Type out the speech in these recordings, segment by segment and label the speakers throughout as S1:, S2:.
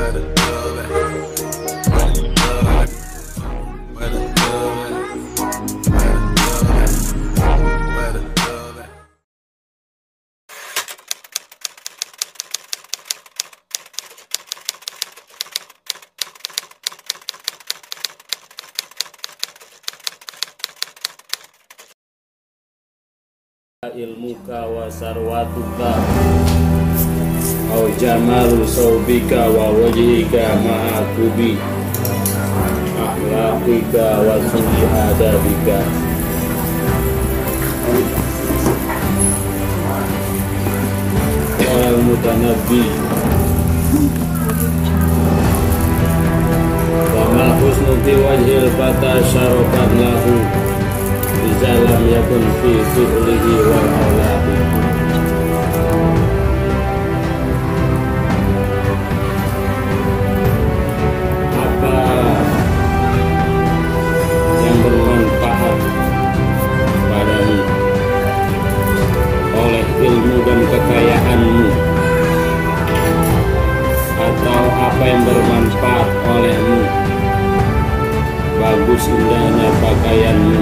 S1: ilmuka wa sarwatuka au jamalu saubika wa wajhika ma'akubi akhlaqika wa sunni adabika wal mutanabbi wa ma husnu fi wajhil fata syarafan lahu lam yakun fi fi'lihi wal auladi. Apa yang bermanfaat padamu oleh ilmu dan kekayaanmu, atau apa yang bermanfaat olehmu bagus indahnya pakaianmu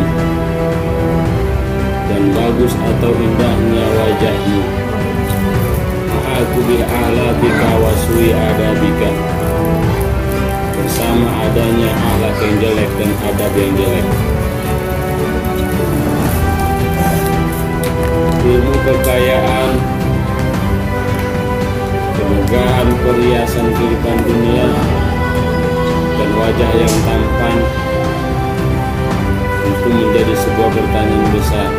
S1: dan bagus atau indahnya wajahmu, aku bil ahlabika wa su'i adabika, bersama adanya akhlak yang jelek dan adab yang jelek. Ilmu kekayaan, kemegahan perhiasan kehidupan dunia, dan wajah yang tampan itu menjadi sebuah pertanyaan besar.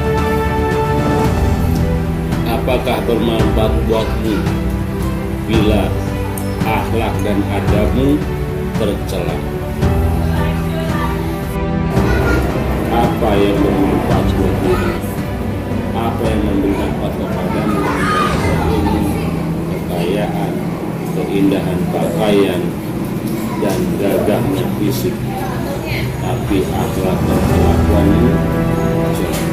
S1: Apakah bermanfaat buatmu bila akhlak dan adabmu tercela? Apa yang bermanfaat buatmu? Apa yang memberi manfaat kepadamu? Ilmu, kekayaan, keindahan pakaian, dan gagahnya fisik, tapi akhlak dan kelakuanmu jelek.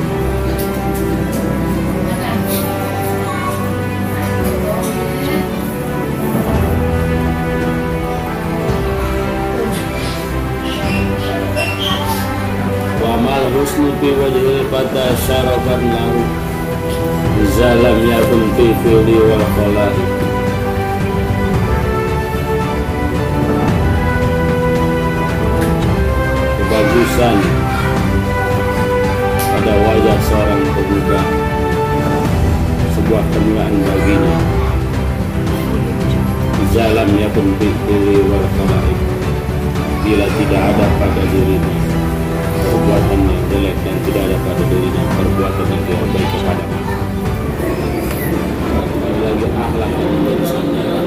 S1: Husnu fi wajhil fata syarafan lahu zalam yakun fi fi'li wal khalaqi. Kebagusan pada wajah seorang pemuda sebuah kemuliaan baginya. Zalam yakun fi fi'li wal khalaqi, bila tidak ada pada dirinya perbuatan yang jelek dan tidak ada pada dirinya perbuatan yang tidak baik kepada Allah. Kembali lagi akhlak yang menjadi sandaran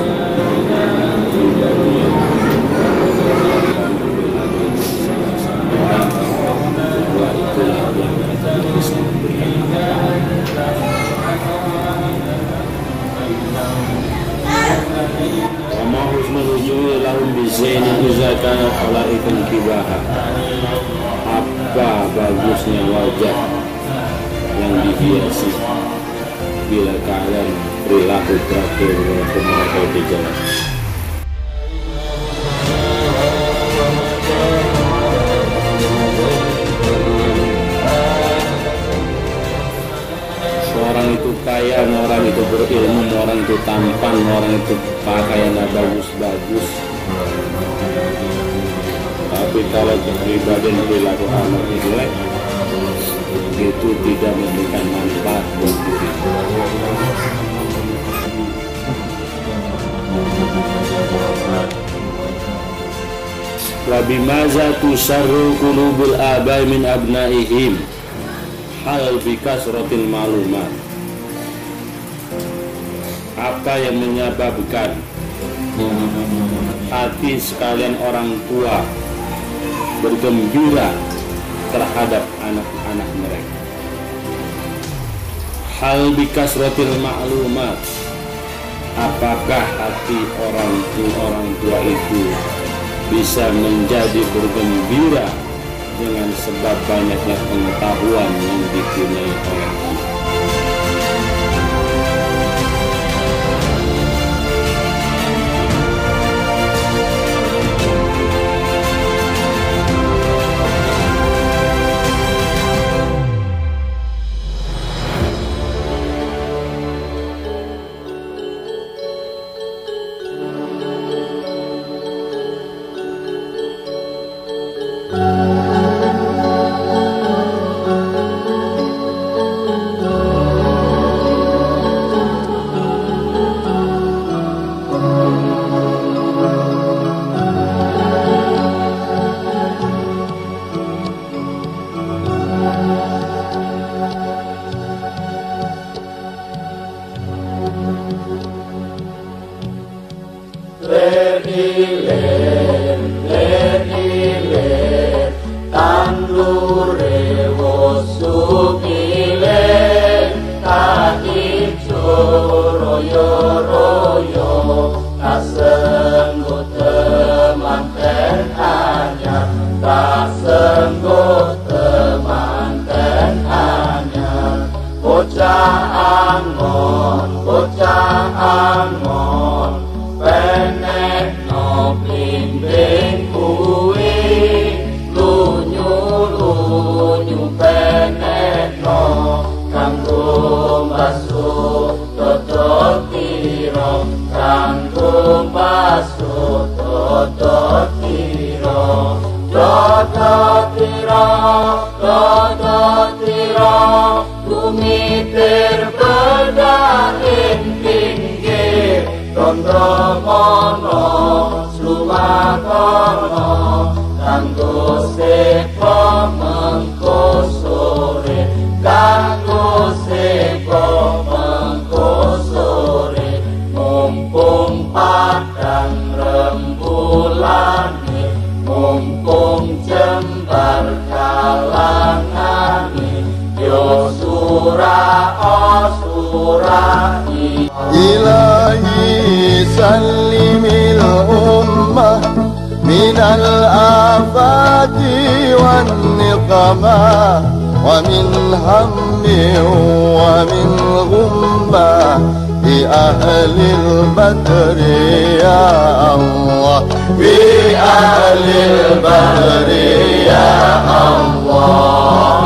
S1: bahwa itulah yang akan bisa memberikan wa ma husnul wujuhi lahum bizaini iza kana khalaikan kibaha. Apa bagusnya wajah yang dihiasi bila kalian perilaku terakhir walaupun mereka di jalan. Seorang itu kaya, orang itu berilmu, orang itu tampan, orang itu pakaiannya bagus-bagus, tapi kalau kepribadian perilaku anak jelek, itu tidak memberikan manfaat buat diri. Wa bimaza tusarru qulubul abai min abnaihim hal bi kasratil malumat. Apa yang menyebabkan hati sekalian orang tua bergembira terhadap anak-anak mereka? Hal bi kasratil ma'lumat, apakah hati orang tua itu bisa menjadi bergembira dengan sebab banyaknya pengetahuan yang dipunyai oleh anak?
S2: ler iler, tan lure wosuk iler, tak ijo royo-royo, tak sengguh temanten anyar, tak sengguh temanten anyar. Bocah angon, penek no blimbing kuwi, lunyu penek no, kanggo mbasuh dodol tiro, kanggo mbasuh dodol tiro, dodol tiro, tumitir bedah ing pinggir, tondo mono slumakono, kanggo sepo mengko sore, kanggo sepo mengko sore, mumpung padang rembulane, mumpung jembar kalangane, yo surai
S3: Ilahi sallimil ummah minal afati wan niqamah wa min hammi wa min ghummah bi ahlil badri ya Allah, bi ahlil badri ya Allah.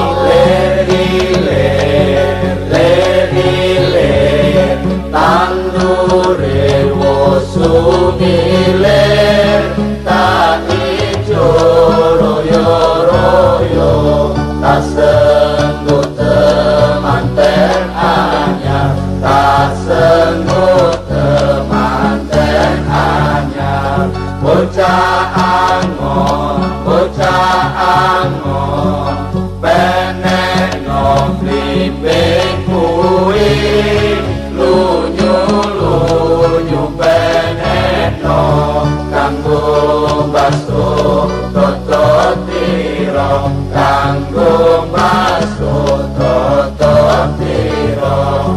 S2: Tandure wosuk iler, tak ijo royo-royo, tak sengguh temanten anyar, tak sengguh temanten anyar. Bocah angon, penek no blimbing kuwi, lunyu penek no, kanggo mbasuh dodol tiro, kanggo mbasuh dodol tiro,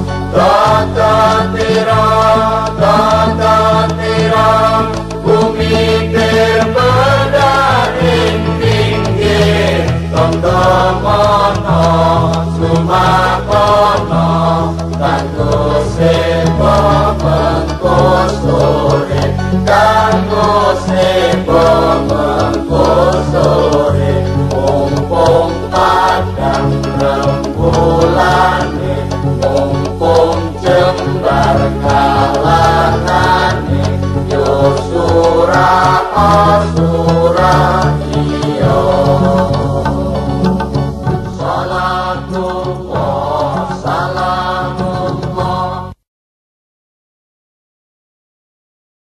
S2: bumi terbedah ing pinggir, tondo mono slumakono, kanggo sepo mengko sore, kanggo sepo mengko sore, mumpung padang rembulane, mumpung jembar kalangane, yo surah